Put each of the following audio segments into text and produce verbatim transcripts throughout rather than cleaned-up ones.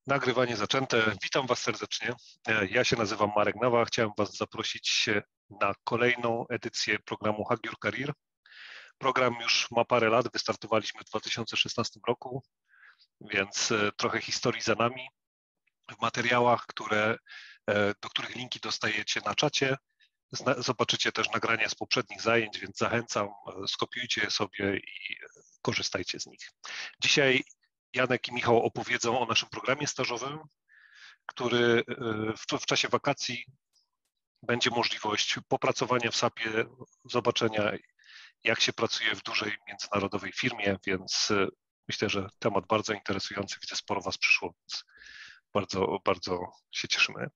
Nagrywanie zaczęte. Witam Was serdecznie. Ja się nazywam Marek Nawa. Chciałem Was zaprosić na kolejną edycję programu Hack Your Career. Program już ma parę lat. Wystartowaliśmy w dwa tysiące szesnastym roku, więc trochę historii za nami. W materiałach, które, do których linki dostajecie na czacie, zobaczycie też nagrania z poprzednich zajęć, więc zachęcam, skopiujcie je sobie i korzystajcie z nich. Dzisiaj Janek i Michał opowiedzą o naszym programie stażowym, który w, w czasie wakacji będzie możliwość popracowania w sapie, zobaczenia, jak się pracuje w dużej międzynarodowej firmie, więc myślę, że temat bardzo interesujący. Widzę, sporo Was przyszło, więc bardzo, bardzo się cieszymy.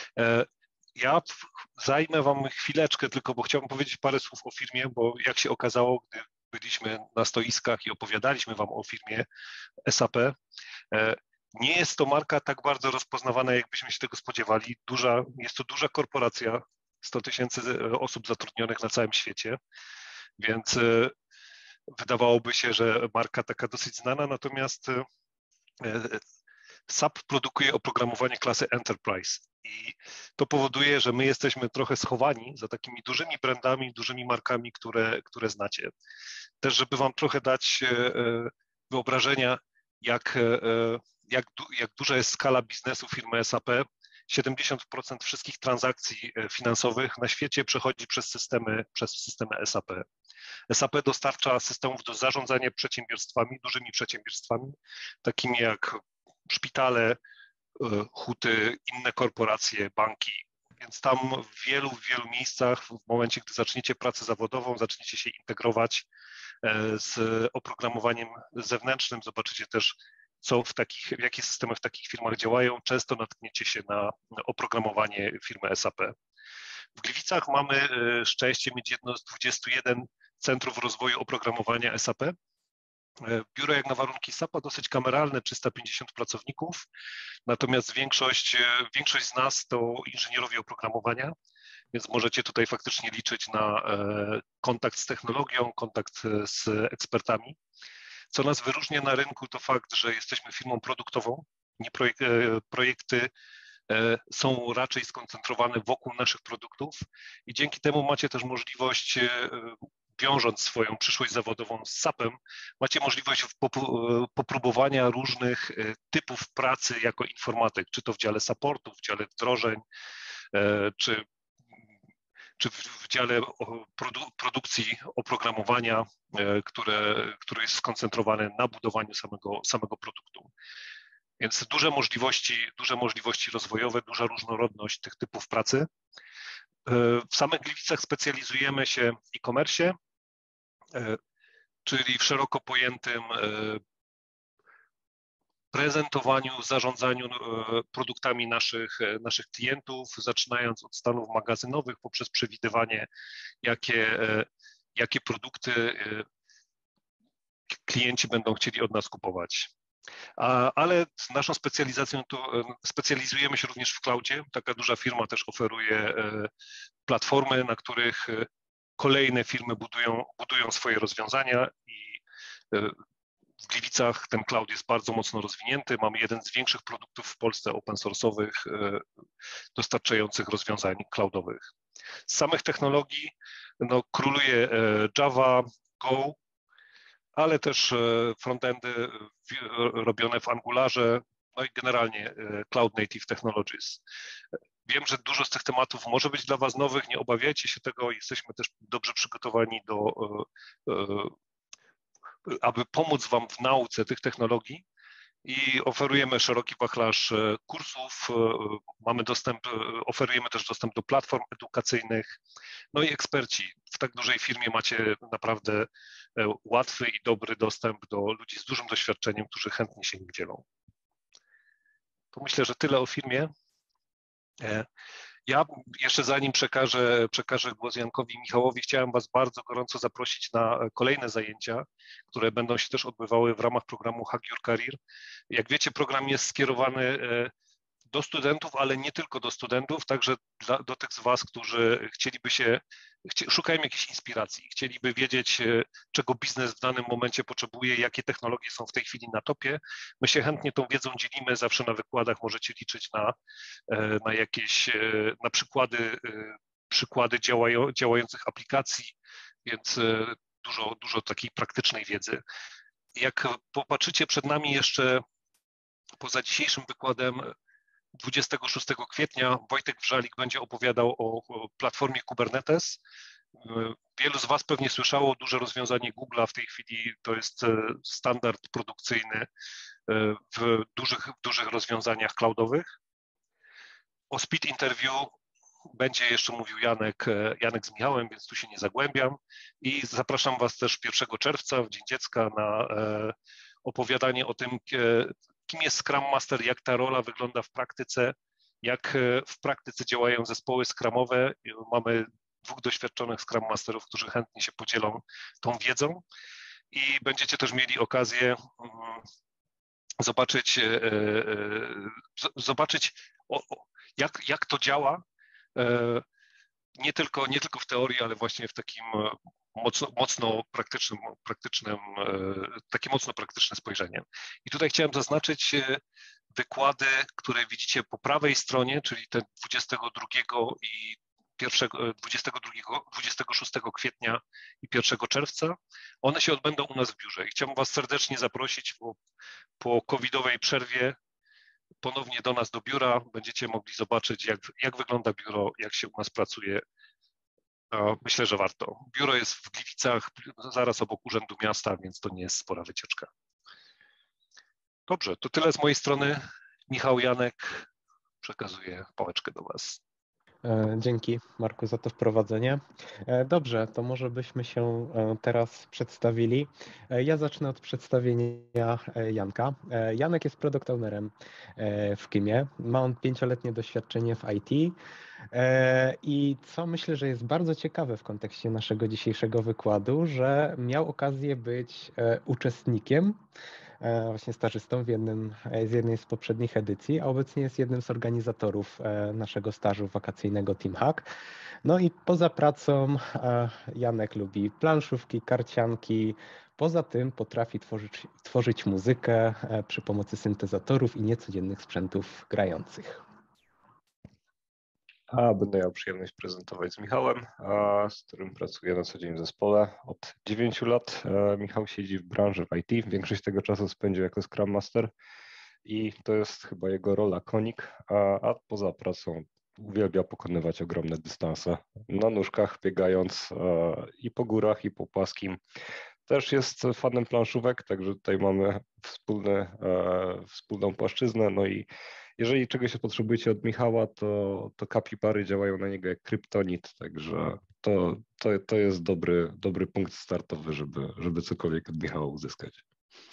Ja zajmę Wam chwileczkę tylko, bo chciałbym powiedzieć parę słów o firmie, bo jak się okazało, gdy byliśmy na stoiskach i opowiadaliśmy Wam o firmie S A P, nie jest to marka tak bardzo rozpoznawana, jakbyśmy się tego spodziewali. Duża, jest to duża korporacja, sto tysięcy osób zatrudnionych na całym świecie, więc wydawałoby się, że marka taka dosyć znana, natomiast S A P produkuje oprogramowanie klasy Enterprise i to powoduje, że my jesteśmy trochę schowani za takimi dużymi brandami, dużymi markami, które, które znacie. Też, żeby Wam trochę dać wyobrażenia, jak, jak, jak duża jest skala biznesu firmy S A P, siedemdziesiąt procent wszystkich transakcji finansowych na świecie przechodzi przez systemy, przez systemy S A P. S A P dostarcza systemów do zarządzania przedsiębiorstwami, dużymi przedsiębiorstwami, takimi jak szpitale, huty, inne korporacje, banki. Więc tam w wielu, w wielu miejscach, w momencie, gdy zaczniecie pracę zawodową, zaczniecie się integrować z oprogramowaniem zewnętrznym, zobaczycie też, co w takich, w jakie systemy w takich firmach działają. Często natkniecie się na oprogramowanie firmy S A P. W Gliwicach mamy szczęście mieć jedno z dwudziestu jeden centrów rozwoju oprogramowania S A P. Biuro jak na warunki S A P a dosyć kameralne, trzysta pięćdziesiąt pracowników, natomiast większość, większość z nas to inżynierowie oprogramowania, więc możecie tutaj faktycznie liczyć na kontakt z technologią, kontakt z ekspertami. Co nas wyróżnia na rynku, to fakt, że jesteśmy firmą produktową. Nie projek projekty są raczej skoncentrowane wokół naszych produktów i dzięki temu macie też możliwość, wiążąc swoją przyszłość zawodową z S A P em, macie możliwość popróbowania różnych typów pracy jako informatyk, czy to w dziale supportu, w dziale wdrożeń, czy, czy w dziale produ produkcji oprogramowania, które, które jest skoncentrowane na budowaniu samego, samego produktu. Więc duże możliwości, duże możliwości rozwojowe, duża różnorodność tych typów pracy. W samych Gliwicach specjalizujemy się w e-commerce, czyli w szeroko pojętym prezentowaniu, zarządzaniu produktami naszych, naszych klientów, zaczynając od stanów magazynowych poprzez przewidywanie, jakie, jakie produkty klienci będą chcieli od nas kupować. Ale z naszą specjalizacją to specjalizujemy się również w cloudzie. Taka duża firma też oferuje platformy, na których kolejne firmy budują, budują swoje rozwiązania i w Gliwicach ten cloud jest bardzo mocno rozwinięty. Mamy jeden z większych produktów w Polsce open source'owych dostarczających rozwiązań cloudowych. Z samych technologii no, króluje Java, Go, ale też frontendy robione w Angularze, no i generalnie Cloud Native Technologies. Wiem, że dużo z tych tematów może być dla Was nowych, nie obawiajcie się tego, jesteśmy też dobrze przygotowani do, aby pomóc Wam w nauce tych technologii i oferujemy szeroki wachlarz kursów, mamy dostęp, oferujemy też dostęp do platform edukacyjnych, no i eksperci. W tak dużej firmie macie naprawdę łatwy i dobry dostęp do ludzi z dużym doświadczeniem, którzy chętnie się nim dzielą. To myślę, że tyle o firmie. Ja jeszcze zanim przekażę, przekażę głos Jankowi i Michałowi, chciałem Was bardzo gorąco zaprosić na kolejne zajęcia, które będą się też odbywały w ramach programu Hack Your Career. Jak wiecie, program jest skierowany do studentów, ale nie tylko do studentów, także dla, do tych z Was, którzy chcieliby się, chci, szukają jakiejś inspiracji, chcieliby wiedzieć, czego biznes w danym momencie potrzebuje, jakie technologie są w tej chwili na topie. My się chętnie tą wiedzą dzielimy, zawsze na wykładach możecie liczyć na, na jakieś, na przykłady, przykłady działają, działających aplikacji, więc dużo, dużo takiej praktycznej wiedzy. Jak popatrzycie przed nami jeszcze poza dzisiejszym wykładem, dwudziestego szóstego kwietnia Wojtek Wrzalik będzie opowiadał o, o platformie Kubernetes. Wielu z Was pewnie słyszało duże rozwiązanie Google'a w tej chwili, to jest standard produkcyjny w dużych, w dużych rozwiązaniach cloudowych. O speed interview będzie jeszcze mówił Janek, Janek z Michałem, więc tu się nie zagłębiam i zapraszam Was też pierwszego czerwca w Dzień Dziecka na opowiadanie o tym, kim jest Scrum Master, jak ta rola wygląda w praktyce, jak w praktyce działają zespoły scrumowe. Mamy dwóch doświadczonych Scrum Masterów, którzy chętnie się podzielą tą wiedzą i będziecie też mieli okazję zobaczyć, zobaczyć jak, jak to działa, nie tylko, nie tylko w teorii, ale właśnie w takim mocno, mocno praktycznym, praktycznym, takie mocno praktyczne spojrzenie. I tutaj chciałem zaznaczyć wykłady, które widzicie po prawej stronie, czyli ten dwudziestego drugiego i dwudziestego drugiego, dwudziestego szóstego kwietnia i pierwszego czerwca. One się odbędą u nas w biurze i chciałbym Was serdecznie zaprosić po, po covidowej przerwie ponownie do nas do biura. Będziecie mogli zobaczyć, jak, jak wygląda biuro, jak się u nas pracuje. Myślę, że warto. Biuro jest w Gliwicach, zaraz obok Urzędu Miasta, więc to nie jest spora wycieczka. Dobrze, to tyle z mojej strony. Michał, Janek, przekazuję pałeczkę do Was. Dzięki, Marku, za to wprowadzenie. Dobrze, to może byśmy się teraz przedstawili. Ja zacznę od przedstawienia Janka. Janek jest product ownerem w Kimie. Ma on pięcioletnie doświadczenie w I T i co myślę, że jest bardzo ciekawe w kontekście naszego dzisiejszego wykładu, że miał okazję być uczestnikiem, właśnie stażystą w jednym, z jednej z poprzednich edycji, a obecnie jest jednym z organizatorów naszego stażu wakacyjnego TeamHack. No i poza pracą Janek lubi planszówki, karcianki, poza tym potrafi tworzyć, tworzyć muzykę przy pomocy syntezatorów i niecodziennych sprzętów grających. A będę miał przyjemność prezentować z Michałem, a z którym pracuję na co dzień w zespole od dziewięciu lat. Michał siedzi w branży w I T, większość tego czasu spędził jako Scrum Master i to jest chyba jego rola konik, a, a poza pracą uwielbia pokonywać ogromne dystanse na nóżkach, biegając i po górach, i po płaskim. Też jest fanem planszówek, także tutaj mamy wspólny, wspólną płaszczyznę, no i jeżeli czegoś potrzebujecie od Michała, to, to kapibary działają na niego jak kryptonit, także to, to, to jest dobry, dobry punkt startowy, żeby, żeby cokolwiek od Michała uzyskać.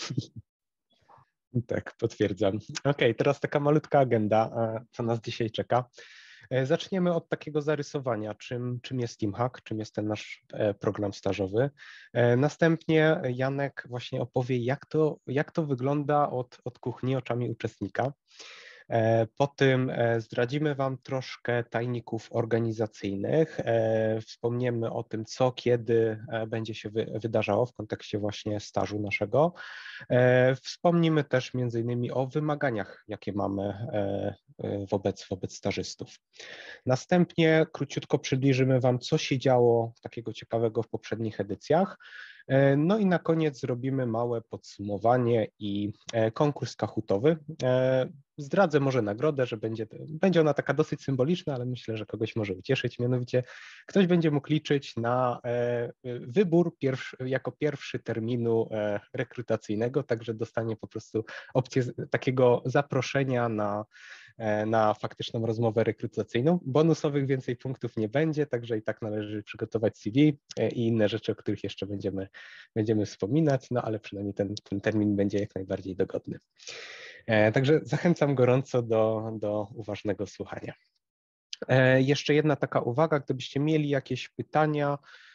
Tak, potwierdzam. Ok, teraz taka malutka agenda, co nas dzisiaj czeka. Zaczniemy od takiego zarysowania, czym, czym jest TeamHack, czym jest ten nasz program stażowy. Następnie Janek właśnie opowie, jak to, jak to wygląda od, od kuchni oczami uczestnika. Po tym zdradzimy Wam troszkę tajników organizacyjnych, wspomniemy o tym, co, kiedy będzie się wydarzało w kontekście właśnie stażu naszego. Wspomnimy też między innymi o wymaganiach, jakie mamy wobec, wobec stażystów. Następnie króciutko przybliżymy Wam, co się działo takiego ciekawego w poprzednich edycjach. No i na koniec zrobimy małe podsumowanie i konkurs kahutowy. Zdradzę może nagrodę, że będzie, będzie ona taka dosyć symboliczna, ale myślę, że kogoś może ucieszyć. Mianowicie ktoś będzie mógł liczyć na wybór pierwszy, jako pierwszy terminu rekrutacyjnego, także dostanie po prostu opcję takiego zaproszenia na, na faktyczną rozmowę rekrutacyjną. Bonusowych więcej punktów nie będzie, także i tak należy przygotować C V i inne rzeczy, o których jeszcze będziemy, będziemy wspominać, no ale przynajmniej ten, ten termin będzie jak najbardziej dogodny. Także zachęcam gorąco do, do uważnego słuchania. Jeszcze jedna taka uwaga, gdybyście mieli jakieś pytania,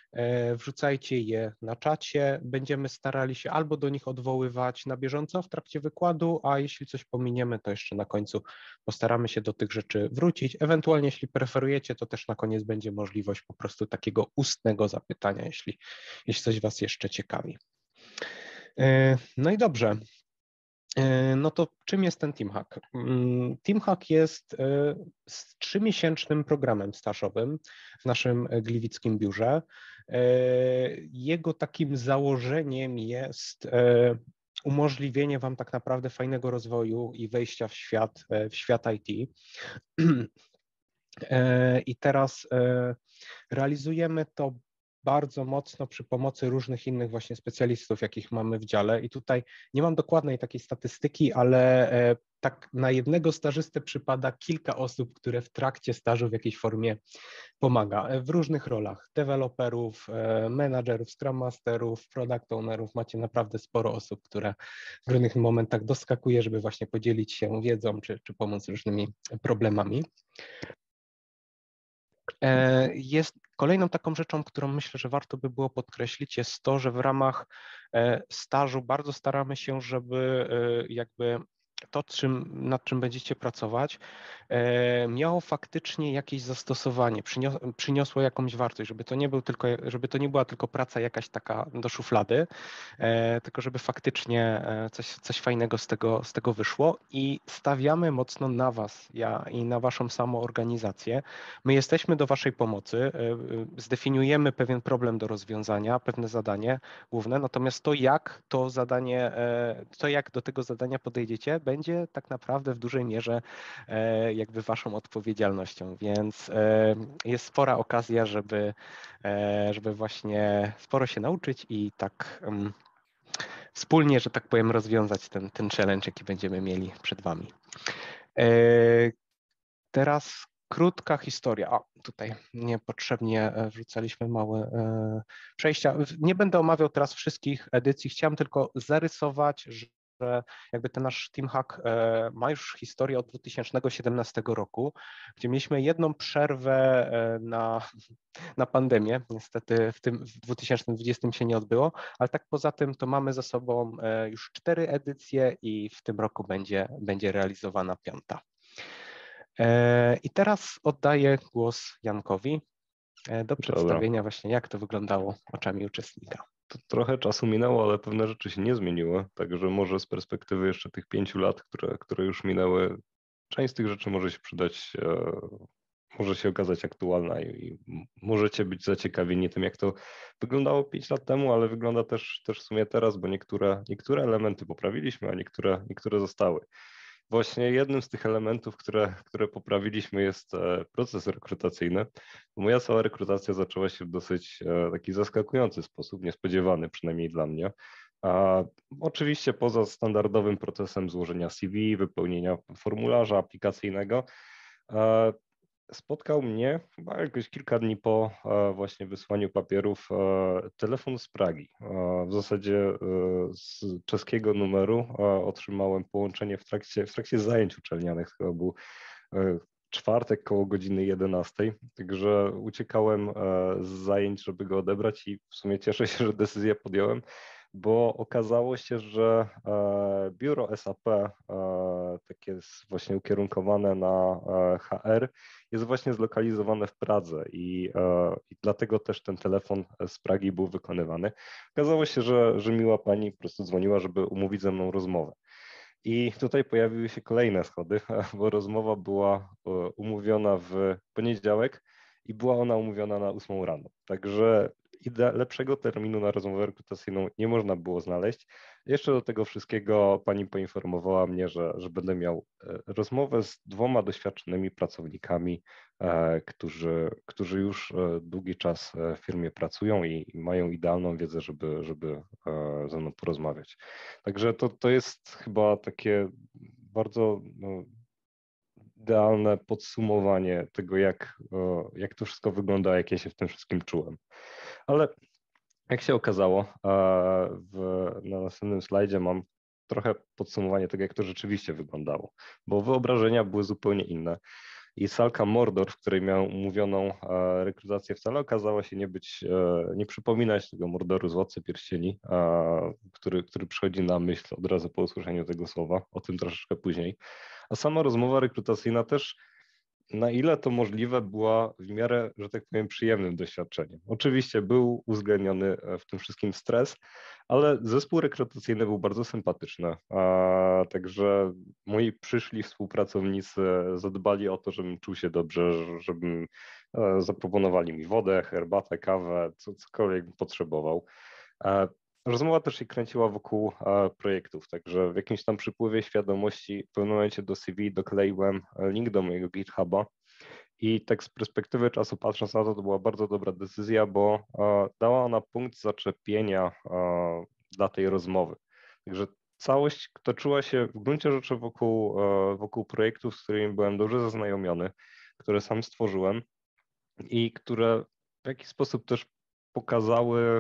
wrzucajcie je na czacie. Będziemy starali się albo do nich odwoływać na bieżąco w trakcie wykładu, a jeśli coś pominiemy, to jeszcze na końcu postaramy się do tych rzeczy wrócić. Ewentualnie, jeśli preferujecie, to też na koniec będzie możliwość po prostu takiego ustnego zapytania, jeśli, jeśli coś Was jeszcze ciekawi. No i dobrze. No to czym jest ten TeamHack? TeamHack jest trzymiesięcznym programem stażowym w naszym gliwickim biurze. Jego takim założeniem jest umożliwienie Wam tak naprawdę fajnego rozwoju i wejścia w świat, w świat I T. I teraz realizujemy to bardzo mocno przy pomocy różnych innych właśnie specjalistów, jakich mamy w dziale. I tutaj nie mam dokładnej takiej statystyki, ale tak na jednego stażystę przypada kilka osób, które w trakcie stażu w jakiejś formie pomaga w różnych rolach. Deweloperów, menadżerów, Scrum Masterów, Product Ownerów. Macie naprawdę sporo osób, które w różnych momentach doskakuje, żeby właśnie podzielić się wiedzą czy, czy pomóc różnymi problemami. Jest kolejną taką rzeczą, którą myślę, że warto by było podkreślić, jest to, że w ramach stażu bardzo staramy się, żeby jakby to, czym, nad czym będziecie pracować, miało faktycznie jakieś zastosowanie, przyniosło, przyniosło jakąś wartość, żeby to nie był tylko, żeby to nie była tylko praca jakaś taka do szuflady, tylko żeby faktycznie coś, coś fajnego z tego, z tego wyszło i stawiamy mocno na Was ja, i na Waszą samoorganizację. My jesteśmy do Waszej pomocy, zdefiniujemy pewien problem do rozwiązania, pewne zadanie główne, natomiast to jak to zadanie, to jak do tego zadania podejdziecie, będzie tak naprawdę w dużej mierze jakby Waszą odpowiedzialnością, więc jest spora okazja, żeby, żeby właśnie sporo się nauczyć i tak wspólnie, że tak powiem, rozwiązać ten, ten challenge, jaki będziemy mieli przed Wami. Teraz krótka historia. O, tutaj niepotrzebnie wrzucaliśmy małe przejścia. Nie będę omawiał teraz wszystkich edycji, chciałem tylko zarysować, że że jakby ten nasz TeamHack ma już historię od dwa tysiące siedemnastego roku, gdzie mieliśmy jedną przerwę na, na pandemię. Niestety w tym w dwa tysiące dwudziestym się nie odbyło, ale tak poza tym to mamy za sobą już cztery edycje i w tym roku będzie, będzie realizowana piąta. I teraz oddaję głos Jankowi do przedstawienia Dobra. właśnie, jak to wyglądało oczami uczestnika. To trochę czasu minęło, ale pewne rzeczy się nie zmieniły, także może z perspektywy jeszcze tych pięciu lat, które, które już minęły, część z tych rzeczy może się przydać, e, może się okazać aktualna i, i możecie być zaciekawieni tym, jak to wyglądało pięć lat temu, ale wygląda też, też w sumie teraz, bo niektóre, niektóre elementy poprawiliśmy, a niektóre, niektóre zostały. Właśnie jednym z tych elementów, które, które poprawiliśmy, jest proces rekrutacyjny. Moja cała rekrutacja zaczęła się w dosyć taki zaskakujący sposób, niespodziewany przynajmniej dla mnie. A oczywiście poza standardowym procesem złożenia C V, wypełnienia formularza aplikacyjnego, spotkał mnie chyba jakoś kilka dni po właśnie wysłaniu papierów telefon z Pragi. W zasadzie z czeskiego numeru otrzymałem połączenie w trakcie, w trakcie zajęć uczelnianych. Chyba był czwartek koło godziny jedenastej, także uciekałem z zajęć, żeby go odebrać i w sumie cieszę się, że decyzję podjąłem, bo okazało się, że biuro S A P, takie właśnie ukierunkowane na H R, jest właśnie zlokalizowane w Pradze i, i dlatego też ten telefon z Pragi był wykonywany. Okazało się, że, że miła pani po prostu dzwoniła, żeby umówić ze mną rozmowę. I tutaj pojawiły się kolejne schody, bo rozmowa była umówiona w poniedziałek i była ona umówiona na ósmą rano. Także lepszego terminu na rozmowę rekrutacyjną nie można było znaleźć. Jeszcze do tego wszystkiego pani poinformowała mnie, że, że będę miał rozmowę z dwoma doświadczonymi pracownikami, którzy, którzy już długi czas w firmie pracują i mają idealną wiedzę, żeby, żeby ze mną porozmawiać. Także to, to jest chyba takie bardzo no, idealne podsumowanie tego, jak, jak to wszystko wygląda, jak ja się w tym wszystkim czułem. Ale jak się okazało, w, na następnym slajdzie mam trochę podsumowanie tego, jak to rzeczywiście wyglądało, bo wyobrażenia były zupełnie inne. i salka Mordor, w której miałem umówioną rekrutację, wcale okazała się nie być, nie przypominać tego Mordoru z Władcy Pierścieni, który, który przychodzi na myśl od razu po usłyszeniu tego słowa, o tym troszeczkę później. A sama rozmowa rekrutacyjna też, na ile to możliwe, była w miarę, że tak powiem, przyjemnym doświadczeniem. Oczywiście był uwzględniony w tym wszystkim stres, ale zespół rekrutacyjny był bardzo sympatyczny, a także moi przyszli współpracownicy zadbali o to, żebym czuł się dobrze, żebym zaproponowali mi wodę, herbatę, kawę, co, cokolwiek potrzebował. Rozmowa też się kręciła wokół projektów, także w jakimś tam przypływie świadomości w pewnym momencie do C V dokleiłem link do mojego GitHuba i tak z perspektywy czasu patrząc na to, to była bardzo dobra decyzja, bo dała ona punkt zaczepienia dla tej rozmowy. Także całość toczyła się w gruncie rzeczy wokół, wokół projektów, z którymi byłem dobrze zaznajomiony, które sam stworzyłem i które w jakiś sposób też pokazały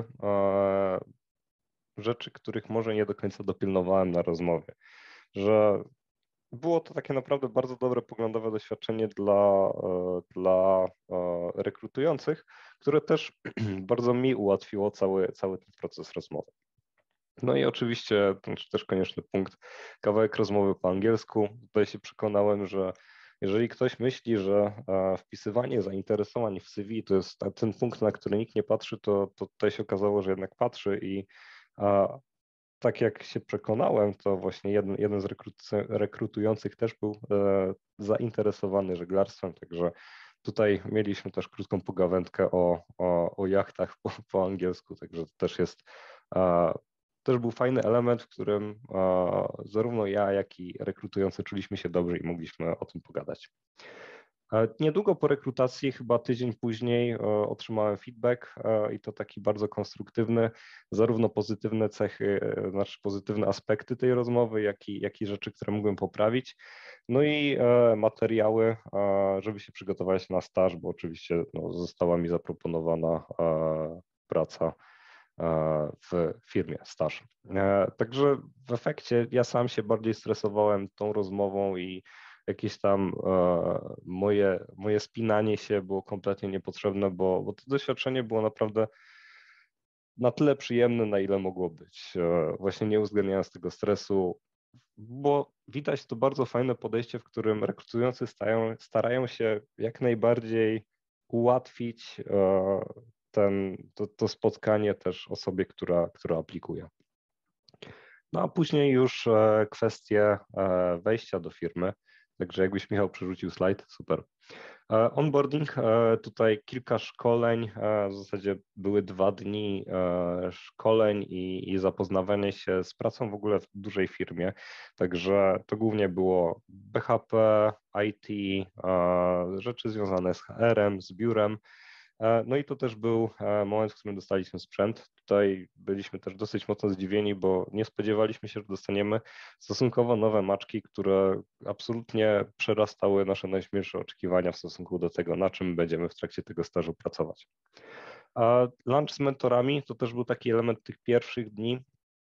rzeczy, których może nie do końca dopilnowałem na rozmowie, że było to takie naprawdę bardzo dobre poglądowe doświadczenie dla, dla rekrutujących, które też bardzo mi ułatwiło cały, cały ten proces rozmowy. No i oczywiście, to też konieczny punkt, kawałek rozmowy po angielsku. Tutaj się przekonałem, że jeżeli ktoś myśli, że wpisywanie zainteresowań w C V to jest ten punkt, na który nikt nie patrzy, to, to tutaj się okazało, że jednak patrzy i a tak jak się przekonałem, to właśnie jeden, jeden z rekrutujących też był e, zainteresowany żeglarstwem, także tutaj mieliśmy też krótką pogawędkę o, o, o jachtach po, po angielsku, także to też jest, e, też był fajny element, w którym e, zarówno ja, jak i rekrutujący czuliśmy się dobrze i mogliśmy o tym pogadać. Niedługo po rekrutacji, chyba tydzień później, otrzymałem feedback i to taki bardzo konstruktywny, zarówno pozytywne cechy, znaczy pozytywne aspekty tej rozmowy, jak i, jak i rzeczy, które mógłbym poprawić. No i materiały, żeby się przygotować na staż, bo oczywiście no, została mi zaproponowana praca w firmie, staż. Także w efekcie ja sam się bardziej stresowałem tą rozmową i jakieś tam e, moje, moje spinanie się było kompletnie niepotrzebne, bo, bo to doświadczenie było naprawdę na tyle przyjemne, na ile mogło być. E, właśnie nie uwzględniając tego stresu, bo widać to bardzo fajne podejście, w którym rekrutujący starają, starają się jak najbardziej ułatwić e, ten, to, to spotkanie też osobie, która, która aplikuje. No a później już e, kwestie e, wejścia do firmy. Także jakbyś, Michał, przerzucił slajd, super. Onboarding, tutaj kilka szkoleń, w zasadzie były dwa dni szkoleń i, i zapoznawanie się z pracą w ogóle w dużej firmie. Także to głównie było B H P, I T, rzeczy związane z H R-em, z biurem. No i to też był moment, w którym dostaliśmy sprzęt. Tutaj byliśmy też dosyć mocno zdziwieni, bo nie spodziewaliśmy się, że dostaniemy stosunkowo nowe maczki, które absolutnie przerastały nasze najśmielsze oczekiwania w stosunku do tego, na czym będziemy w trakcie tego stażu pracować. A lunch z mentorami to też był taki element tych pierwszych dni.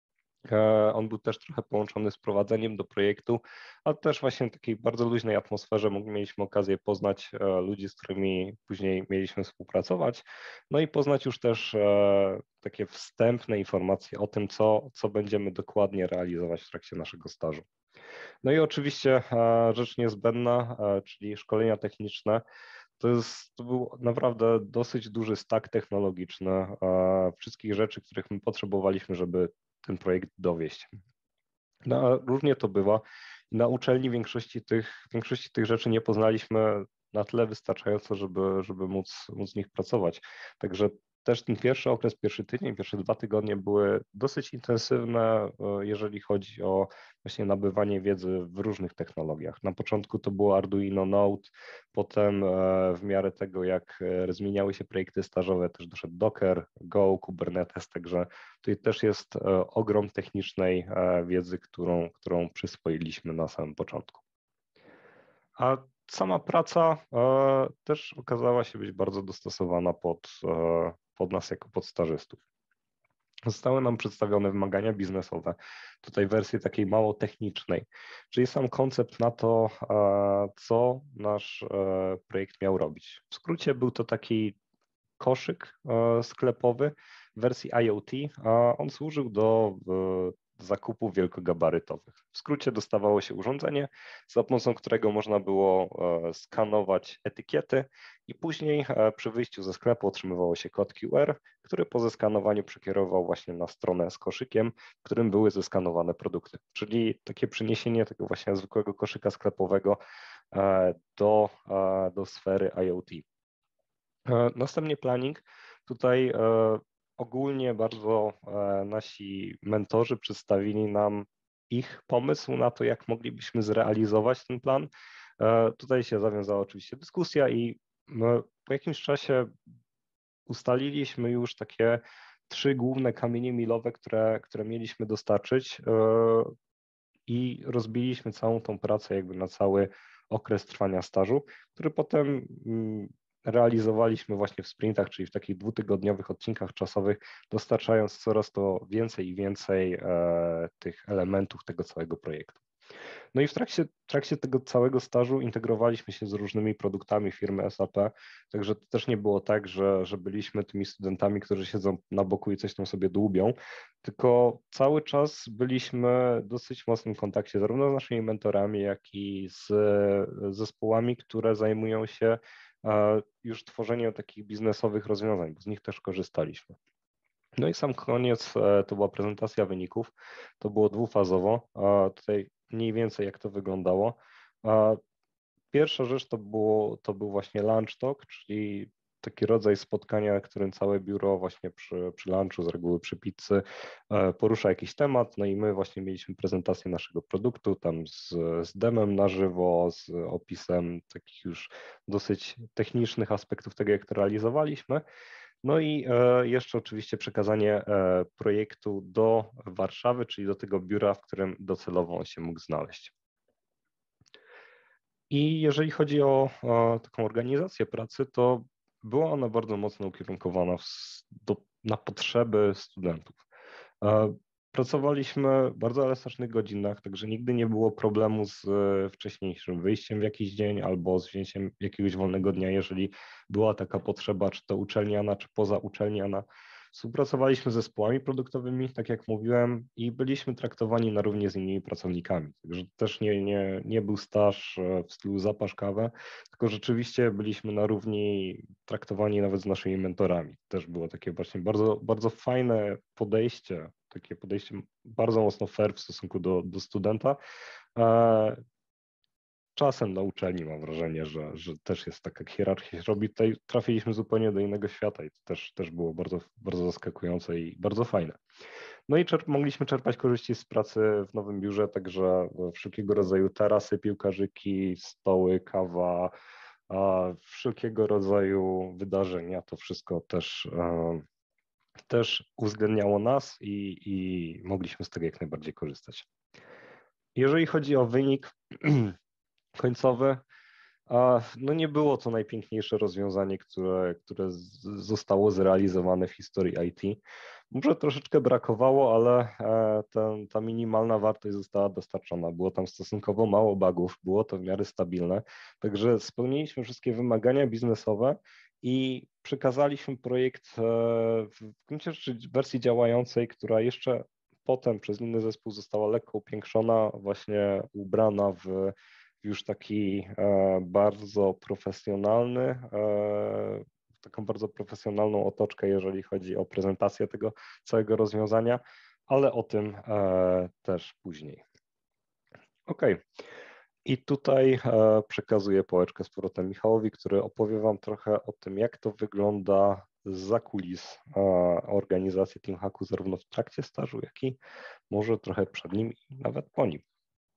On był też trochę połączony z prowadzeniem do projektu, ale też właśnie w takiej bardzo luźnej atmosferze mieliśmy okazję poznać ludzi, z którymi później mieliśmy współpracować, no i poznać już też takie wstępne informacje o tym, co, co będziemy dokładnie realizować w trakcie naszego stażu. No i oczywiście rzecz niezbędna, czyli szkolenia techniczne. To, jest, to był naprawdę dosyć duży stack technologiczny wszystkich rzeczy, których my potrzebowaliśmy, żeby ten projekt dowieść. No, różnie to bywa. Na uczelni większości tych, większości tych rzeczy nie poznaliśmy na tyle wystarczająco, żeby, żeby móc, móc z nich pracować. Także też ten pierwszy okres, pierwszy tydzień, pierwsze dwa tygodnie były dosyć intensywne, jeżeli chodzi o właśnie nabywanie wiedzy w różnych technologiach. Na początku to było Arduino Node, potem w miarę tego, jak zmieniały się projekty stażowe, też doszedł Docker, Go, Kubernetes, także tutaj też jest ogrom technicznej wiedzy, którą, którą przyswoiliśmy na samym początku. A sama praca e, też okazała się być bardzo dostosowana pod, e, pod nas jako pod stażystów. zostały nam przedstawione wymagania biznesowe, tutaj w wersji takiej mało technicznej, czyli sam koncept na to, co nasz projekt miał robić. W skrócie był to taki koszyk sklepowy w wersji IoT, a on służył do zakupów wielkogabarytowych. W skrócie dostawało się urządzenie, za pomocą którego można było skanować etykiety i później przy wyjściu ze sklepu otrzymywało się kod Q R, który po zeskanowaniu przekierował właśnie na stronę z koszykiem, w którym były zeskanowane produkty. Czyli takie przeniesienie tego właśnie zwykłego koszyka sklepowego do, do sfery IoT. Następnie planning. Tutaj ogólnie bardzo nasi mentorzy przedstawili nam ich pomysł na to, jak moglibyśmy zrealizować ten plan. Tutaj się zawiązała oczywiście dyskusja i po jakimś czasie ustaliliśmy już takie trzy główne kamienie milowe, które, które mieliśmy dostarczyć i rozbiliśmy całą tą pracę jakby na cały okres trwania stażu, który potem realizowaliśmy właśnie w sprintach, czyli w takich dwutygodniowych odcinkach czasowych, dostarczając coraz to więcej i więcej e, tych elementów tego całego projektu. No i w trakcie, w trakcie tego całego stażu integrowaliśmy się z różnymi produktami firmy S A P, także to też nie było tak, że, że byliśmy tymi studentami, którzy siedzą na boku i coś tam sobie dłubią, tylko cały czas byliśmy w dosyć mocnym kontakcie zarówno z naszymi mentorami, jak i z zespołami, które zajmują się już tworzeniem takich biznesowych rozwiązań, bo z nich też korzystaliśmy. No i sam koniec to była prezentacja wyników. To było dwufazowo. Tutaj mniej więcej jak to wyglądało. Pierwsza rzecz to, było, to był właśnie lunch talk, czyli taki rodzaj spotkania, na którym całe biuro właśnie przy, przy lunchu, z reguły przy pizzy, porusza jakiś temat, no i my właśnie mieliśmy prezentację naszego produktu, tam z, z demem na żywo, z opisem takich już dosyć technicznych aspektów tego, jak to realizowaliśmy. No i jeszcze oczywiście przekazanie projektu do Warszawy, czyli do tego biura, w którym docelowo on się mógł znaleźć. I jeżeli chodzi o, o taką organizację pracy, to była ona bardzo mocno ukierunkowana w, do, na potrzeby studentów. Pracowaliśmy w bardzo elastycznych godzinach, także nigdy nie było problemu z wcześniejszym wyjściem w jakiś dzień albo z wzięciem jakiegoś wolnego dnia, jeżeli była taka potrzeba, czy to uczelniana, czy pozauczelniana. Współpracowaliśmy z zespołami produktowymi, tak jak mówiłem, i byliśmy traktowani na równi z innymi pracownikami. Także też nie, nie, nie był staż w stylu zapasz kawę, tylko rzeczywiście byliśmy na równi traktowani nawet z naszymi mentorami. Też było takie właśnie bardzo, bardzo fajne podejście, takie podejście bardzo mocno fair w stosunku do, do studenta. Czasem na uczelni mam wrażenie, że, że też jest taka hierarchia się robi. Tutaj trafiliśmy zupełnie do innego świata i to też, też było bardzo, bardzo zaskakujące i bardzo fajne. No i czerp mogliśmy czerpać korzyści z pracy w nowym biurze, także wszelkiego rodzaju tarasy, piłkarzyki, stoły, kawa, a wszelkiego rodzaju wydarzenia, to wszystko też, e, też uwzględniało nas i, i mogliśmy z tego jak najbardziej korzystać. Jeżeli chodzi o wynik końcowy, no nie było to najpiękniejsze rozwiązanie, które, które zostało zrealizowane w historii I T. Może troszeczkę brakowało, ale ten, ta minimalna wartość została dostarczona. Było tam stosunkowo mało bugów, było to w miarę stabilne, także spełniliśmy wszystkie wymagania biznesowe i przekazaliśmy projekt w gruncie rzeczy w wersji działającej, która jeszcze potem przez inny zespół została lekko upiększona, właśnie ubrana w już taki e, bardzo profesjonalny, e, taką bardzo profesjonalną otoczkę, jeżeli chodzi o prezentację tego całego rozwiązania, ale o tym e, też później. OK. I tutaj e, przekazuję pałeczkę z powrotem Michałowi, który opowie Wam trochę o tym, jak to wygląda zza kulis e, organizacji TeamHacku, zarówno w trakcie stażu, jak i może trochę przed nim i nawet po nim.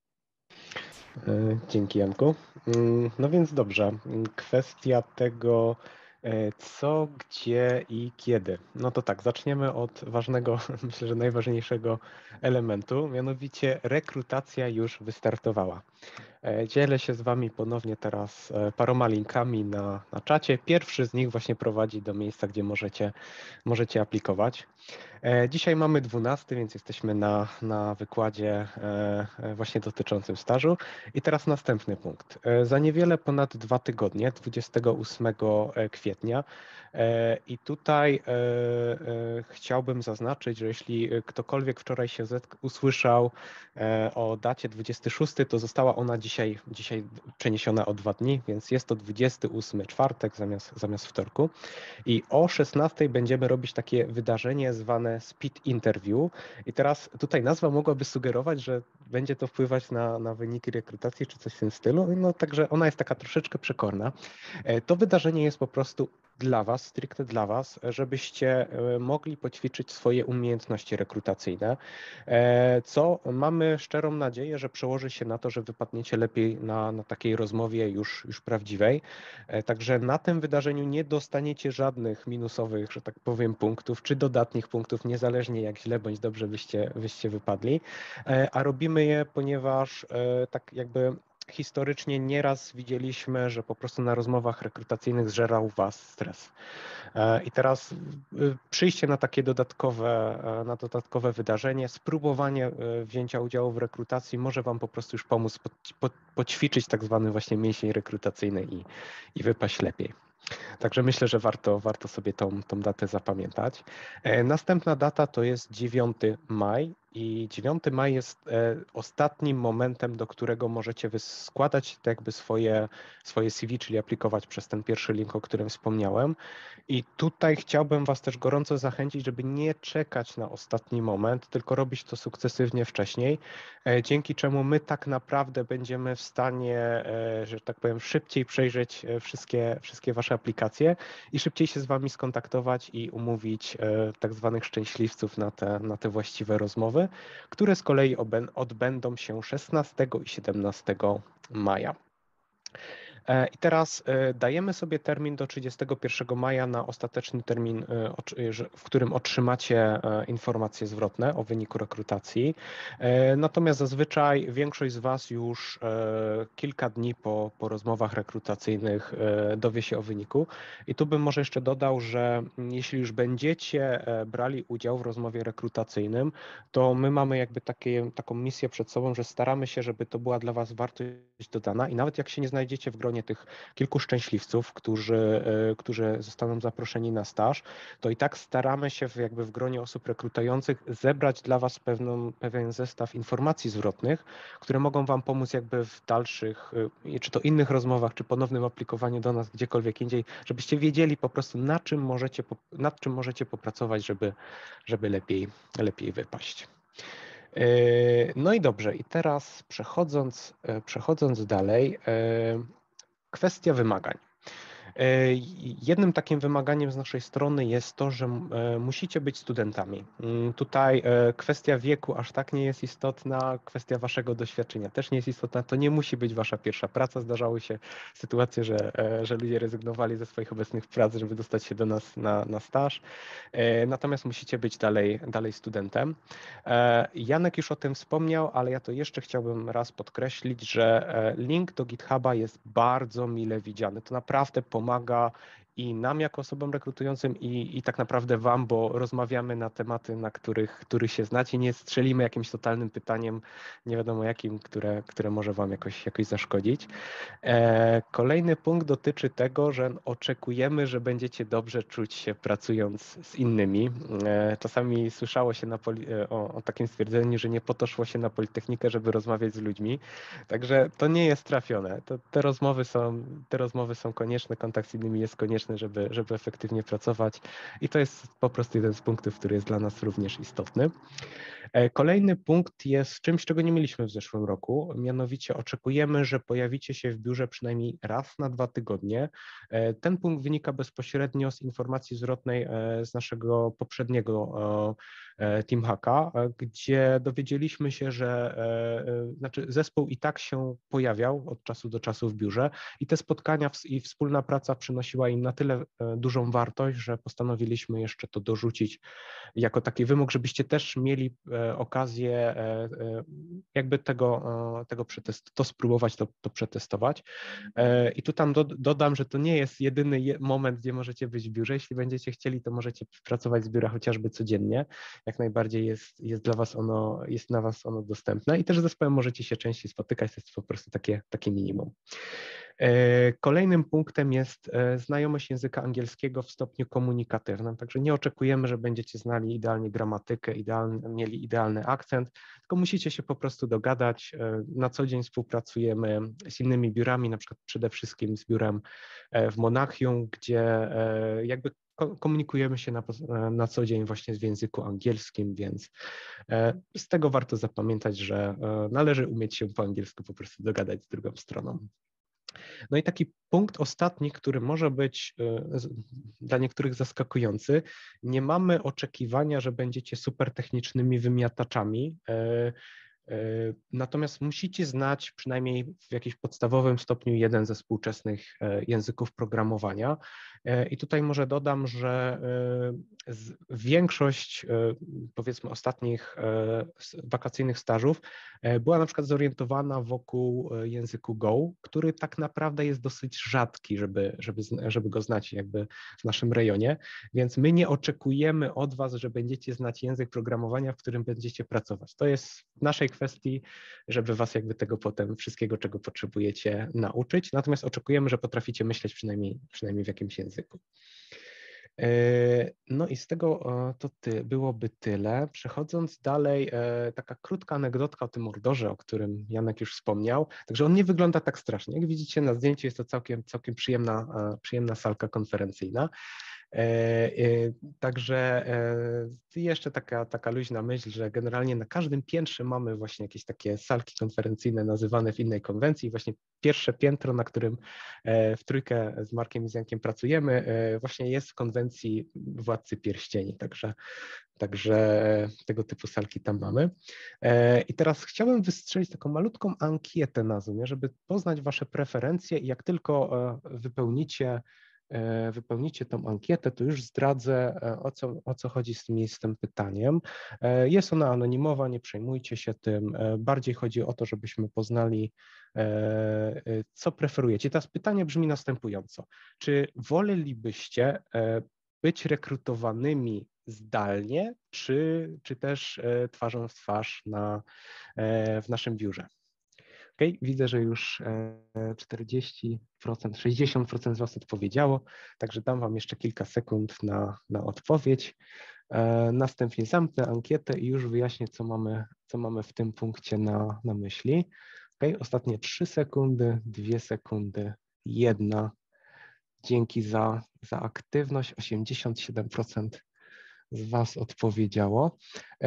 Dzięki, Janku. No więc dobrze, kwestia tego, co, gdzie i kiedy. No to tak, zaczniemy od ważnego, myślę, że najważniejszego elementu, mianowicie rekrutacja już wystartowała. Dzielę się z Wami ponownie teraz paroma linkami na, na czacie. Pierwszy z nich właśnie prowadzi do miejsca, gdzie możecie, możecie aplikować. Dzisiaj mamy dwunasty, więc jesteśmy na, na wykładzie właśnie dotyczącym stażu. I teraz następny punkt. Za niewiele ponad dwa tygodnie, dwudziestego ósmego kwietnia, i tutaj chciałbym zaznaczyć, że jeśli ktokolwiek wczoraj się usłyszał o dacie dwudziestego szóstego, to została ona dzisiaj, dzisiaj przeniesiona o dwa dni, więc jest to dwudziesty ósmy czwartek zamiast, zamiast wtorku. I o szesnastej będziemy robić takie wydarzenie zwane Speed Interview. I teraz tutaj nazwa mogłaby sugerować, że będzie to wpływać na, na wyniki rekrutacji czy coś w tym stylu. No także ona jest taka troszeczkę przekorna. To wydarzenie jest po prostu dla Was, stricte dla Was, żebyście mogli poćwiczyć swoje umiejętności rekrutacyjne, co mamy szczerą nadzieję, że przełoży się na to, że wypadniecie lepiej na, na takiej rozmowie już, już prawdziwej. Także na tym wydarzeniu nie dostaniecie żadnych minusowych, że tak powiem, punktów, czy dodatnich punktów, niezależnie jak źle bądź dobrze wyście, wyście wypadli, a robimy je, ponieważ tak jakby historycznie nieraz widzieliśmy, że po prostu na rozmowach rekrutacyjnych zżerał Was stres. I teraz przyjście na takie dodatkowe, na dodatkowe wydarzenie, spróbowanie wzięcia udziału w rekrutacji może Wam po prostu już pomóc po, po, poćwiczyć tak zwany właśnie mięsień rekrutacyjny i, i wypaść lepiej. Także myślę, że warto, warto sobie tą, tą datę zapamiętać. Następna data to jest dziewiąty maj i dziewiąty maj jest ostatnim momentem, do którego możecie składać tak jakby swoje, swoje C V, czyli aplikować przez ten pierwszy link, o którym wspomniałem. I tutaj chciałbym Was też gorąco zachęcić, żeby nie czekać na ostatni moment, tylko robić to sukcesywnie wcześniej, dzięki czemu my tak naprawdę będziemy w stanie, że tak powiem, szybciej przejrzeć wszystkie, wszystkie Wasze aplikacje i szybciej się z Wami skontaktować i umówić tak zwanych szczęśliwców na te, na te właściwe rozmowy, które z kolei odbędą się szesnastego i siedemnastego maja. I teraz dajemy sobie termin do trzydziestego pierwszego maja na ostateczny termin, w którym otrzymacie informacje zwrotne o wyniku rekrutacji. Natomiast zazwyczaj większość z Was już kilka dni po, po rozmowach rekrutacyjnych dowie się o wyniku. I tu bym może jeszcze dodał, że jeśli już będziecie brali udział w rozmowie rekrutacyjnym, to my mamy jakby takie, taką misję przed sobą, że staramy się, żeby to była dla Was wartość dodana i nawet jak się nie znajdziecie w gronie tych kilku szczęśliwców, którzy, którzy zostaną zaproszeni na staż, to i tak staramy się w, jakby w gronie osób rekrutujących zebrać dla Was pewną, pewien zestaw informacji zwrotnych, które mogą Wam pomóc jakby w dalszych, czy to innych rozmowach, czy ponownym aplikowaniu do nas gdziekolwiek indziej, żebyście wiedzieli po prostu na czym możecie, nad czym możecie popracować, żeby, żeby lepiej, lepiej wypaść. No i dobrze, i teraz przechodząc, przechodząc dalej, kwestia wymagań. Jednym takim wymaganiem z naszej strony jest to, że musicie być studentami. Tutaj kwestia wieku aż tak nie jest istotna, kwestia Waszego doświadczenia też nie jest istotna. To nie musi być Wasza pierwsza praca. Zdarzały się sytuacje, że, że ludzie rezygnowali ze swoich obecnych prac, żeby dostać się do nas na, na staż. Natomiast musicie być dalej, dalej studentem. Janek już o tym wspomniał, ale ja to jeszcze chciałbym raz podkreślić, że link do GitHuba jest bardzo mile widziany. To naprawdę pomaga i nam jako osobom rekrutującym i, i tak naprawdę Wam, bo rozmawiamy na tematy, na których, których się znacie, nie strzelimy jakimś totalnym pytaniem, nie wiadomo jakim, które, które może Wam jakoś, jakoś zaszkodzić. E, kolejny punkt dotyczy tego, że oczekujemy, że będziecie dobrze czuć się pracując z innymi. E, czasami słyszało się na poli, o, o takim stwierdzeniu, że nie po to szło się na Politechnikę, żeby rozmawiać z ludźmi, także to nie jest trafione. To, te, rozmowy są, te rozmowy są konieczne, kontakt z innymi jest konieczny, Żeby, żeby efektywnie pracować i to jest po prostu jeden z punktów, który jest dla nas również istotny. Kolejny punkt jest czymś, czego nie mieliśmy w zeszłym roku, mianowicie oczekujemy, że pojawicie się w biurze przynajmniej raz na dwa tygodnie. Ten punkt wynika bezpośrednio z informacji zwrotnej z naszego poprzedniego TeamHacka, gdzie dowiedzieliśmy się, że znaczy zespół i tak się pojawiał od czasu do czasu w biurze i te spotkania i wspólna praca przynosiła im na tyle dużą wartość, że postanowiliśmy jeszcze to dorzucić jako taki wymóg, żebyście też mieli okazję jakby tego, tego przetest, to spróbować, to, to przetestować. I tu tam do, dodam, że to nie jest jedyny je, moment, gdzie możecie być w biurze. Jeśli będziecie chcieli, to możecie pracować z biura chociażby codziennie. Jak najbardziej jest, jest dla was ono, jest na was ono dostępne i też z zespołem możecie się częściej spotykać, to jest po prostu takie, takie minimum. Kolejnym punktem jest znajomość języka angielskiego w stopniu komunikatywnym, także nie oczekujemy, że będziecie znali idealnie gramatykę, idealny, mieli idealny akcent, tylko musicie się po prostu dogadać. Na co dzień współpracujemy z innymi biurami, na przykład przede wszystkim z biurem w Monachium, gdzie jakby komunikujemy się na, na co dzień właśnie w języku angielskim, więc z tego warto zapamiętać, że należy umieć się po angielsku po prostu dogadać z drugą stroną. No i taki punkt ostatni, który może być dla niektórych zaskakujący, nie mamy oczekiwania, że będziecie super technicznymi wymiataczami, natomiast musicie znać przynajmniej w jakimś podstawowym stopniu jeden ze współczesnych języków programowania. I tutaj może dodam, że większość powiedzmy ostatnich wakacyjnych stażów była na przykład zorientowana wokół języku Go, który tak naprawdę jest dosyć rzadki, żeby, żeby, żeby go znać jakby w naszym rejonie, więc my nie oczekujemy od was, że będziecie znać język programowania, w którym będziecie pracować. To jest w naszej kwestii, żeby was jakby tego potem wszystkiego, czego potrzebujecie, nauczyć, natomiast oczekujemy, że potraficie myśleć przynajmniej, przynajmniej w jakimś języku. No i z tego to ty, byłoby tyle. Przechodząc dalej, taka krótka anegdotka o tym Ordorze, o którym Janek już wspomniał. Także on nie wygląda tak strasznie. Jak widzicie na zdjęciu, jest to całkiem, całkiem przyjemna, przyjemna salka konferencyjna. Także jeszcze taka, taka luźna myśl, że generalnie na każdym piętrze mamy właśnie jakieś takie salki konferencyjne nazywane w innej konwencji. Właśnie pierwsze piętro, na którym w trójkę z Markiem i z Jankiem pracujemy, właśnie jest w konwencji Władcy Pierścieni, także, także tego typu salki tam mamy. I teraz chciałbym wystrzelić taką malutką ankietę na Zoomie, żeby poznać wasze preferencje i jak tylko wypełnicie wypełnicie tą ankietę, to już zdradzę, o co, o co chodzi z tym, z tym pytaniem. Jest ona anonimowa, nie przejmujcie się tym. Bardziej chodzi o to, żebyśmy poznali, co preferujecie. Teraz pytanie brzmi następująco. Czy wolelibyście być rekrutowanymi zdalnie, czy, czy też twarzą w twarz na, w naszym biurze? Okay, widzę, że już czterdzieści procent, sześćdziesiąt procent z was odpowiedziało, także dam wam jeszcze kilka sekund na, na odpowiedź. Następnie zamknę ankietę i już wyjaśnię, co mamy, co mamy w tym punkcie na, na myśli. Okay, ostatnie trzy sekundy, dwie sekundy, jedna. Dzięki za, za aktywność, osiemdziesiąt siedem procent z was odpowiedziało.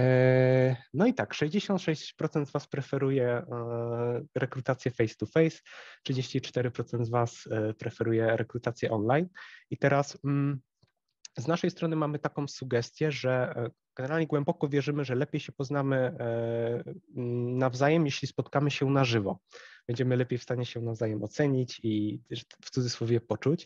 No i tak, sześćdziesiąt sześć procent z was preferuje rekrutację face to face, trzydzieści cztery procent z was preferuje rekrutację online. I teraz z naszej strony mamy taką sugestię, że generalnie głęboko wierzymy, że lepiej się poznamy nawzajem, jeśli spotkamy się na żywo. Będziemy lepiej w stanie się nawzajem ocenić i w cudzysłowie poczuć.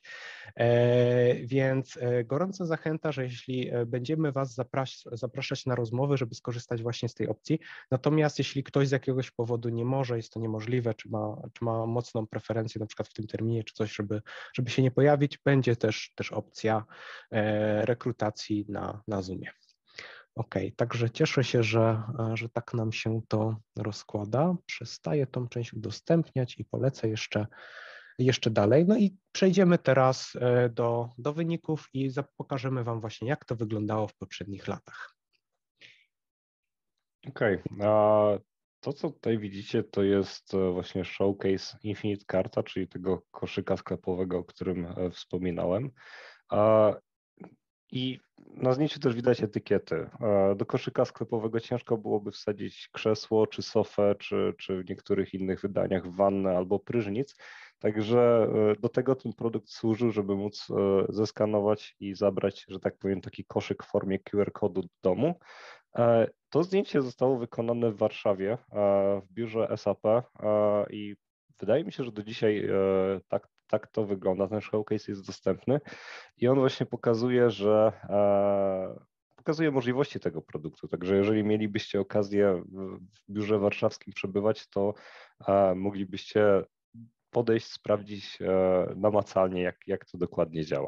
Więc gorąco zachęta, że jeśli będziemy was zapraszać na rozmowy, żeby skorzystać właśnie z tej opcji. Natomiast jeśli ktoś z jakiegoś powodu nie może, jest to niemożliwe, czy ma, czy ma mocną preferencję na przykład w tym terminie, czy coś, żeby, żeby się nie pojawić, będzie też, też opcja rekrutacji na, na Zoomie. OK, także cieszę się, że, że tak nam się to rozkłada. Przestaję tą część udostępniać i polecę jeszcze, jeszcze dalej. No i przejdziemy teraz do, do wyników i pokażemy wam właśnie, jak to wyglądało w poprzednich latach. Okej, okay. A to, co tutaj widzicie, to jest właśnie showcase Infinite Karta, czyli tego koszyka sklepowego, o którym wspominałem. I na zdjęciu też widać etykiety. Do koszyka sklepowego ciężko byłoby wsadzić krzesło, czy sofę, czy, czy w niektórych innych wydaniach wannę albo prysznic. Także do tego ten produkt służył, żeby móc zeskanować i zabrać, że tak powiem, taki koszyk w formie Q R kodu do domu. To zdjęcie zostało wykonane w Warszawie, w biurze S A P i wydaje mi się, że do dzisiaj tak, tak to wygląda. Ten showcase jest dostępny i on właśnie pokazuje, że pokazuje możliwości tego produktu. Także jeżeli mielibyście okazję w biurze warszawskim przebywać, to moglibyście podejść, sprawdzić namacalnie, jak, jak to dokładnie działa.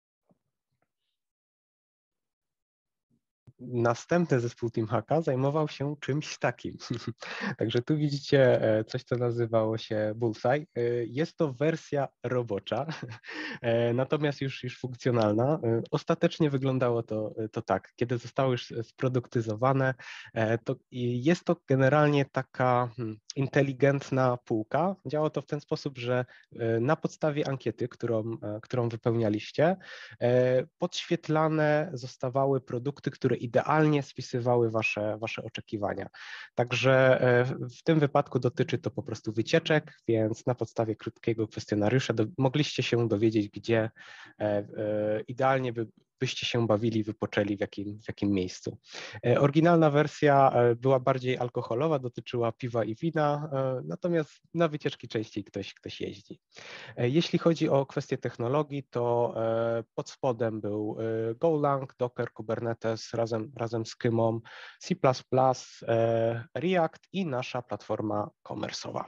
Następny zespół TeamHacka zajmował się czymś takim. Także tu widzicie coś, co nazywało się Bullseye. Jest to wersja robocza, natomiast już, już funkcjonalna. Ostatecznie wyglądało to, to tak. Kiedy zostało już sproduktyzowane, to jest to generalnie taka inteligentna półka. Działało to w ten sposób, że na podstawie ankiety, którą, którą wypełnialiście, podświetlane zostawały produkty, które idealnie spisywały wasze, wasze oczekiwania. Także w tym wypadku dotyczy to po prostu wycieczek, więc na podstawie krótkiego kwestionariusza do, mogliście się dowiedzieć, gdzie idealnie by, byście się bawili, wypoczęli, w jakim, w jakim miejscu. Oryginalna wersja była bardziej alkoholowa, dotyczyła piwa i wina, natomiast na wycieczki częściej ktoś, ktoś jeździ. Jeśli chodzi o kwestie technologii, to pod spodem był Golang, Docker, Kubernetes razem, razem z Kymą, C plus plus, React i nasza platforma commerce'owa.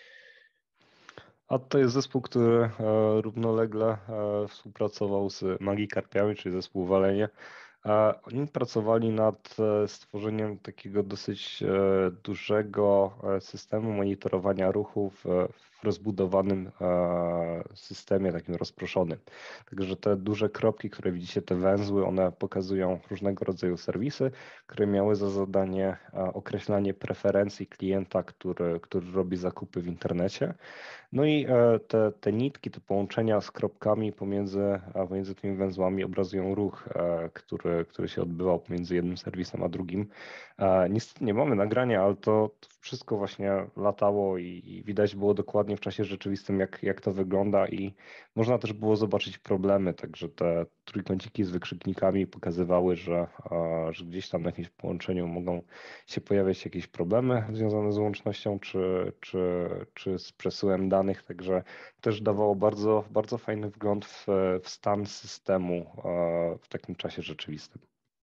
A to jest zespół, który równolegle współpracował z Magikarpiami, czyli zespół Walenie. Oni pracowali nad stworzeniem takiego dosyć dużego systemu monitorowania ruchów w rozbudowanym systemie, takim rozproszonym. Także te duże kropki, które widzicie, te węzły, one pokazują różnego rodzaju serwisy, które miały za zadanie określanie preferencji klienta, który, który robi zakupy w internecie. No i te, te nitki, te połączenia z kropkami pomiędzy, pomiędzy tymi węzłami obrazują ruch, który, który się odbywał pomiędzy jednym serwisem a drugim. Niestety nie mamy nagrania, ale to, to wszystko właśnie latało i, i widać było dokładnie w czasie rzeczywistym, jak, jak to wygląda i można też było zobaczyć problemy, także te trójkąciki z wykrzyknikami pokazywały, że, że gdzieś tam na jakimś połączeniu mogą się pojawiać jakieś problemy związane z łącznością czy, czy, czy z przesyłem danych, także też dawało bardzo, bardzo fajny wgląd w, w stan systemu w takim czasie rzeczywistym.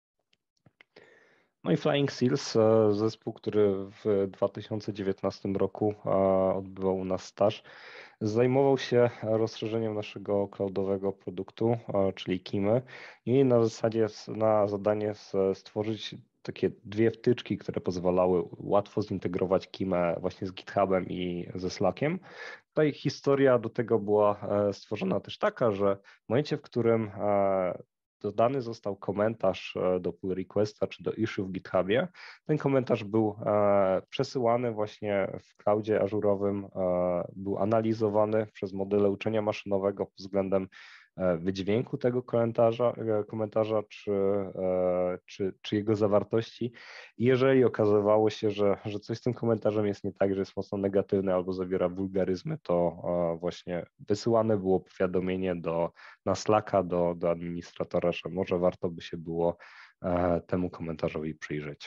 No i Flying Seals, zespół, który w dwa tysiące dziewiętnastym roku odbywał u nas staż, zajmował się rozszerzeniem naszego cloudowego produktu, czyli Kimy, i na zasadzie, na zadanie stworzyć takie dwie wtyczki, które pozwalały łatwo zintegrować Kimę właśnie z GitHubem i ze Slackiem. Tutaj historia do tego była stworzona też taka, że w momencie, w którym dodany został komentarz do pull requesta czy do issue w GitHubie, ten komentarz był przesyłany właśnie w cloudzie ażurowym, był analizowany przez modele uczenia maszynowego pod względem wydźwięku tego komentarza, komentarza czy, czy, czy jego zawartości. I jeżeli okazywało się, że, że coś z tym komentarzem jest nie tak, że jest mocno negatywny albo zawiera wulgaryzmy, to właśnie wysyłane było powiadomienie do, na Slacka do, do administratora, że może warto by się było temu komentarzowi przyjrzeć.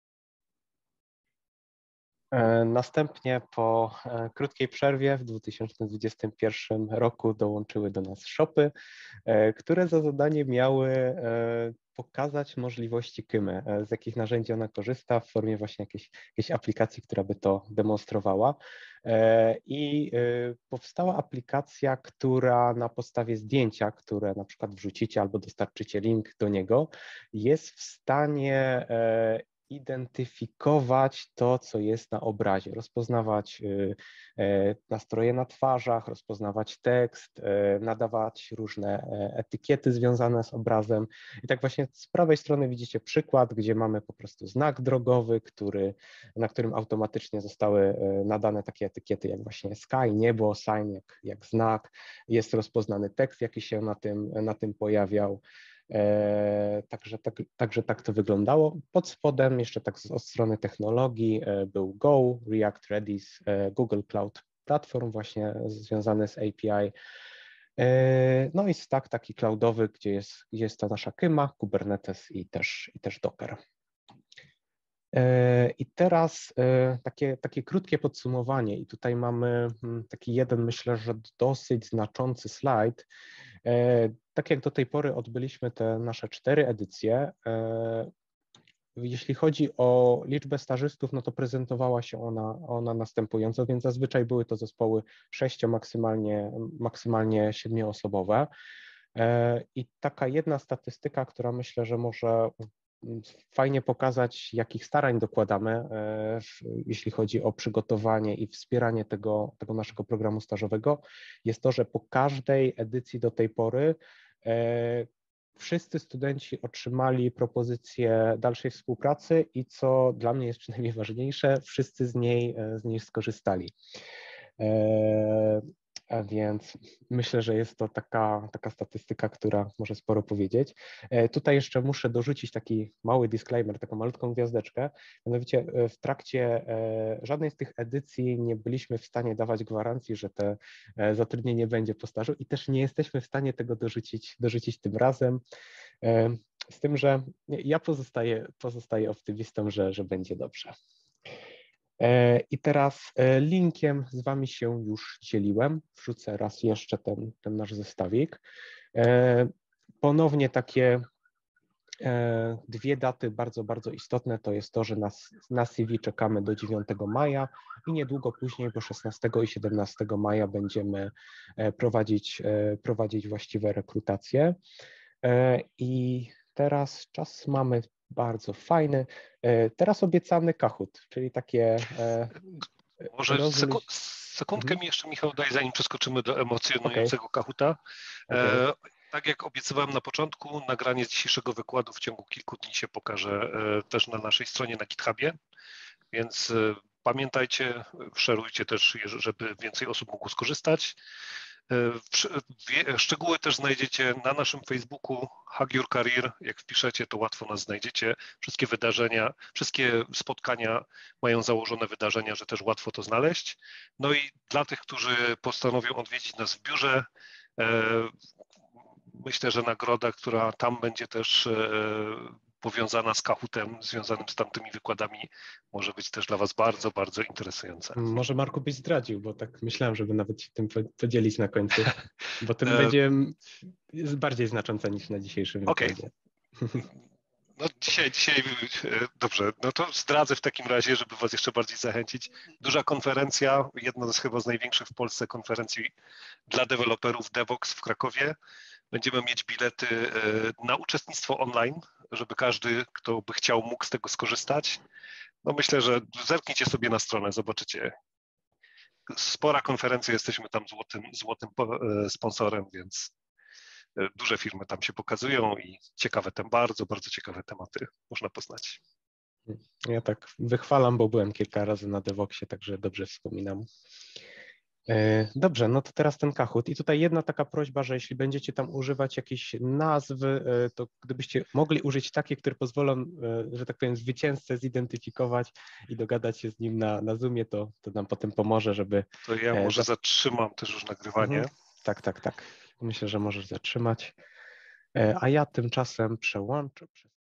Następnie po krótkiej przerwie w dwa tysiące dwudziestym pierwszym roku dołączyły do nas shopy, które za zadanie miały pokazać możliwości Kymy, z jakich narzędzi ona korzysta w formie właśnie jakiejś, jakiejś aplikacji, która by to demonstrowała. I powstała aplikacja, która na podstawie zdjęcia, które na przykład wrzucicie albo dostarczycie link do niego, jest w stanie identyfikować to, co jest na obrazie, rozpoznawać nastroje na twarzach, rozpoznawać tekst, nadawać różne etykiety związane z obrazem. I tak właśnie z prawej strony widzicie przykład, gdzie mamy po prostu znak drogowy, który, na którym automatycznie zostały nadane takie etykiety jak właśnie sky, niebo, sign, jak, jak znak. Jest rozpoznany tekst, jaki się na tym, na tym pojawiał. E, także, tak, także tak to wyglądało. Pod spodem jeszcze tak z, od strony technologii e, był Go, React, Redis, e, Google Cloud Platform właśnie związany z A P I. E, no i stack taki cloudowy, gdzie jest, gdzie jest ta nasza Kyma, Kubernetes i też, i też Docker. E, I teraz e, takie, takie krótkie podsumowanie i tutaj mamy taki jeden, myślę, że dosyć znaczący slajd, Tak jak do tej pory odbyliśmy te nasze cztery edycje, jeśli chodzi o liczbę stażystów, no to prezentowała się ona, ona następująco, więc zazwyczaj były to zespoły sześcio, maksymalnie, maksymalnie siedmioosobowe. I taka jedna statystyka, która myślę, że może fajnie pokazać, jakich starań dokładamy, jeśli chodzi o przygotowanie i wspieranie tego, tego naszego programu stażowego, jest to, że po każdej edycji do tej pory wszyscy studenci otrzymali propozycję dalszej współpracy i co dla mnie jest przynajmniej ważniejsze, wszyscy z niej, z niej skorzystali. A więc myślę, że jest to taka, taka statystyka, która może sporo powiedzieć. Tutaj jeszcze muszę dorzucić taki mały disclaimer, taką malutką gwiazdeczkę. Mianowicie w trakcie żadnej z tych edycji nie byliśmy w stanie dawać gwarancji, że te zatrudnienie będzie po stażu i też nie jesteśmy w stanie tego dorzucić, dorzucić tym razem. Z tym, że ja pozostaję, pozostaję optymistą, że, że będzie dobrze. I teraz linkiem z Wami się już dzieliłem. Wrzucę raz jeszcze ten, ten nasz zestawik. Ponownie takie dwie daty bardzo, bardzo istotne to jest to, że na, na C V czekamy do dziewiątego maja i niedługo później, bo szesnastego i siedemnastego maja będziemy prowadzić, prowadzić właściwe rekrutacje. I teraz czas mamy bardzo fajny. Teraz obiecany Kahoot, czyli takie... Może seku- sekundkę mhm. mi jeszcze, Michał, daj, zanim przeskoczymy do emocjonującego okay. Kahoota. Okay. Tak jak obiecywałem na początku, nagranie z dzisiejszego wykładu w ciągu kilku dni się pokaże też na naszej stronie na GitHubie, więc pamiętajcie, szerujcie też, żeby więcej osób mogło skorzystać. Szczegóły też znajdziecie na naszym Facebooku Hack Your Career. Jak wpiszecie, to łatwo nas znajdziecie. Wszystkie wydarzenia, wszystkie spotkania mają założone wydarzenia, że też łatwo to znaleźć. No i dla tych, którzy postanowią odwiedzić nas w biurze, myślę, że nagroda, która tam będzie też powiązana z Kahootem, związanym z tamtymi wykładami, może być też dla Was bardzo, bardzo interesująca. Może Marku byś zdradził, bo tak myślałem, żeby nawet się tym podzielić na końcu, bo tym będzie bardziej znacząca niż na dzisiejszym wykładzie. Okay. No dzisiaj, dzisiaj, dobrze, no to zdradzę w takim razie, żeby Was jeszcze bardziej zachęcić. Duża konferencja, jedna z chyba z największych w Polsce konferencji dla deweloperów DevOps w Krakowie. Będziemy mieć bilety na uczestnictwo online, żeby każdy, kto by chciał, mógł z tego skorzystać. No myślę, że zerknijcie sobie na stronę, zobaczycie. Spora konferencja, jesteśmy tam złotym, złotym sponsorem, więc duże firmy tam się pokazują i ciekawe, tem, bardzo, bardzo ciekawe tematy można poznać. Ja tak wychwalam, bo byłem kilka razy na DevOpsie, także dobrze wspominam. Dobrze, no to teraz ten Kahoot i tutaj jedna taka prośba, że jeśli będziecie tam używać jakiejś nazwy, to gdybyście mogli użyć takie, które pozwolą, że tak powiem, zwycięzcę zidentyfikować i dogadać się z nim na, na Zoomie, to, to nam potem pomoże, żeby... To ja może za... zatrzymam też już nagrywanie. Mhm. Tak, tak, tak. Myślę, że możesz zatrzymać, a ja tymczasem przełączę.